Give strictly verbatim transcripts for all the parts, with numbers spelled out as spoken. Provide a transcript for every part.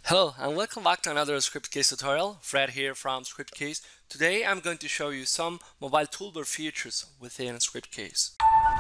Hello and welcome back to another Scriptcase tutorial. Fred here from Scriptcase. Today I'm going to show you some mobile toolbar features within Scriptcase.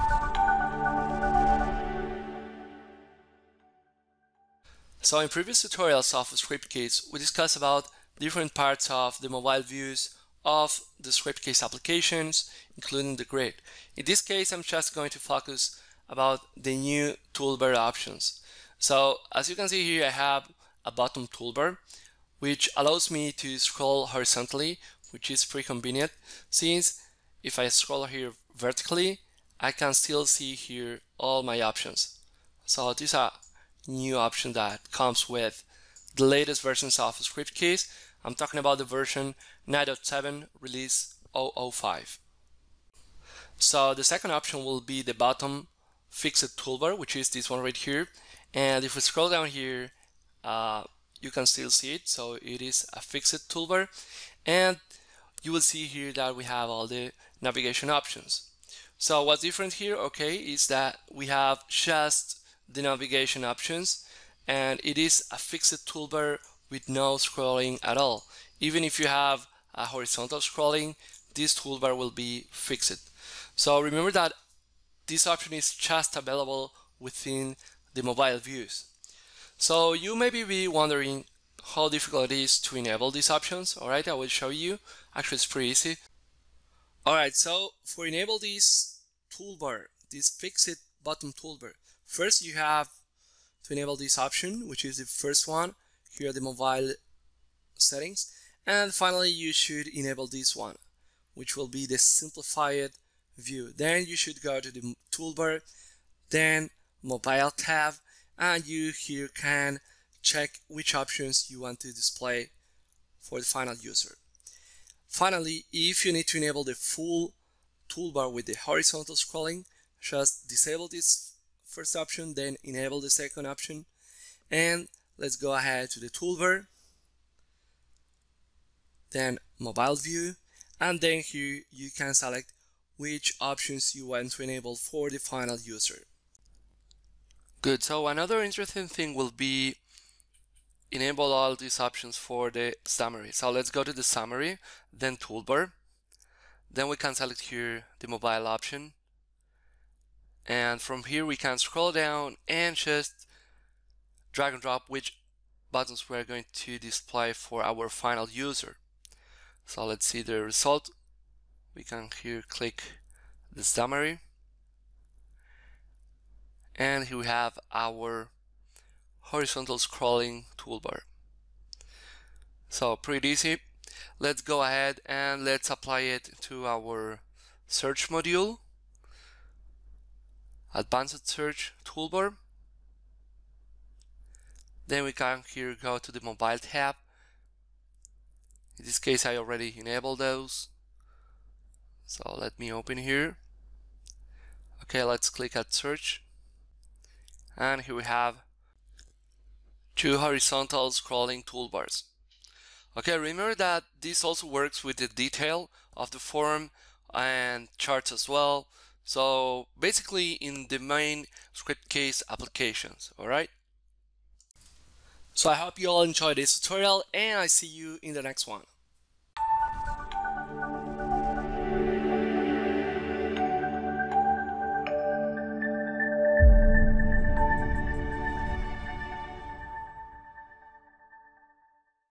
So in previous tutorials of Scriptcase, we discussed about different parts of the mobile views of the Scriptcase applications, including the grid. In this case, I'm just going to focus about the new toolbar options. So as you can see here, I have a bottom toolbar, which allows me to scroll horizontally, which is pretty convenient, since if I scroll here vertically, I can still see here all my options. So this is a new option that comes with the latest versions of Scriptcase. I'm talking about the version nine point seven release zero zero five. So the second option will be the bottom fixed toolbar, which is this one right here. And if we scroll down here, Uh, you can still see it. So it is a fixed toolbar, and you will see here that we have all the navigation options. So what's different here, okay, is that we have just the navigation options, and it is a fixed toolbar with no scrolling at all. Even if you have a horizontal scrolling, this toolbar will be fixed. So remember that this option is just available within the mobile views. So you may be wondering how difficult it is to enable these options. All right, I will show you. Actually, it's pretty easy. All right, so for enable this toolbar, this fixed bottom toolbar, first you have to enable this option, which is the first one. Here are the mobile settings. And finally, you should enable this one, which will be the simplified view. Then you should go to the toolbar, then mobile tab, and you here can check which options you want to display for the final user. Finally, if you need to enable the full toolbar with the horizontal scrolling, just disable this first option, then enable the second option. And let's go ahead to the toolbar, then mobile view, and then here you can select which options you want to enable for the final user. Good, so another interesting thing will be enable all these options for the summary. So let's go to the summary, then toolbar. Then we can select here the mobile option. And from here we can scroll down and just drag and drop which buttons we're going to display for our final user. So let's see the result. We can here click the summary. And here we have our horizontal scrolling toolbar. So pretty easy. Let's go ahead and let's apply it to our search module, advanced search toolbar. Then we can here go to the mobile tab. In this case, I already enabled those. So let me open here. Okay, let's click at search. And here we have two horizontal scrolling toolbars. Okay, remember that this also works with the detail of the form and charts as well. So basically in the main Scriptcase applications, all right? So I hope you all enjoyed this tutorial, and I see you in the next one.